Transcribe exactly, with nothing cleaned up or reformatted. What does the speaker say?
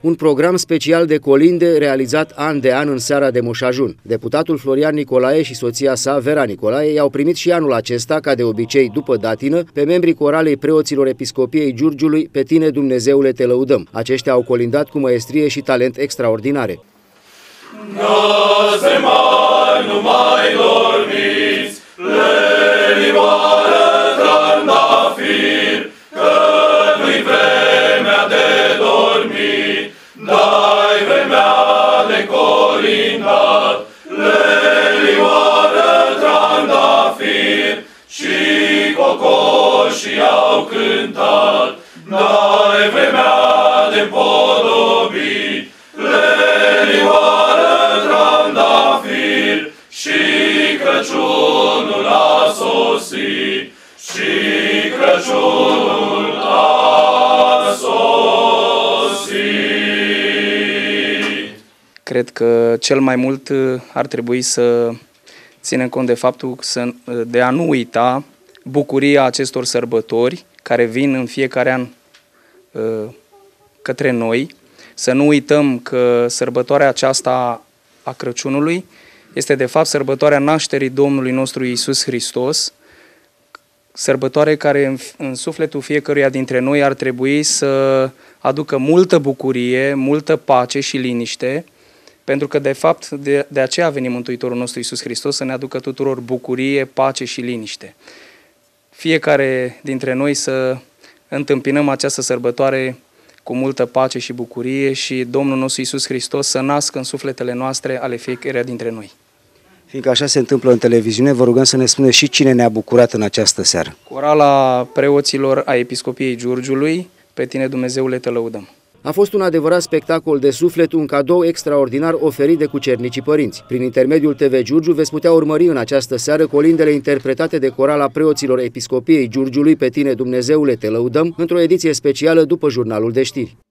un program special de colinde realizat an de an în seara de Moș Ajun. Deputatul Florian Nicolae și soția sa, Vera Nicolae, i-au primit și anul acesta, ca de obicei după datină, pe membrii coralei preoților Episcopiei Giurgiului Pe tine, Dumnezeule, te lăudăm. Aceștia au colindat cu măestrie și talent extraordinare. Noapte mari, nu mai dormiți, lenioară trandafir, că nu-i vremea de dormit, dai vremea de colindat. Lenioară trandafir și cocoșii au cântat, dai vremea de podobit. Lenioară trandafir și Crăciunul a sosit, și Crăciunul a sosit. Cred că cel mai mult ar trebui să ținem cont de faptul să, de a nu uita bucuria acestor sărbători care vin în fiecare an către noi. Să nu uităm că sărbătoarea aceasta a Crăciunului este de fapt sărbătoarea nașterii Domnului nostru Iisus Hristos, sărbătoare care în, în sufletul fiecăruia dintre noi ar trebui să aducă multă bucurie, multă pace și liniște, pentru că de fapt de, de aceea a venit Mântuitorul nostru Iisus Hristos, să ne aducă tuturor bucurie, pace și liniște. Fiecare dintre noi să întâmpinăm această sărbătoare cu multă pace și bucurie și Domnul nostru Iisus Hristos să nască în sufletele noastre ale fiecăruia dintre noi. Fiindcă așa se întâmplă în televiziune, vă rugăm să ne spuneți și cine ne-a bucurat în această seară. Corala preoților a Episcopiei Giurgiului, Pe tine, Dumnezeule, te lăudăm. A fost un adevărat spectacol de suflet, un cadou extraordinar oferit de cucernicii părinți. Prin intermediul T V Giurgiu veți putea urmări în această seară colindele interpretate de corala preoților Episcopiei Giurgiului Pe tine, Dumnezeule, te lăudăm, într-o ediție specială după jurnalul de știri.